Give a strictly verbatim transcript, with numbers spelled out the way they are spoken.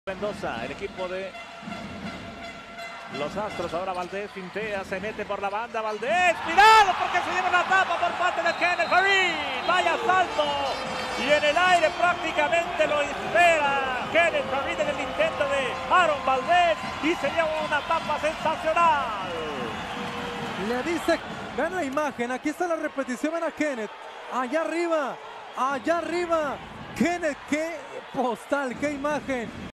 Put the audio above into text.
Mendoza, el equipo de los Astros. Ahora Valdés fintea, se mete por la banda. Valdés, cuidado porque se lleva la tapa por parte de Kenneth Farid. Vaya salto, y en el aire prácticamente lo espera Kenneth Farid en el intento de Aaron Valdés y se lleva una tapa sensacional. Le dice, vean la imagen, aquí está la repetición, ven a Kenneth, allá arriba, allá arriba, Kenneth, qué postal, qué imagen.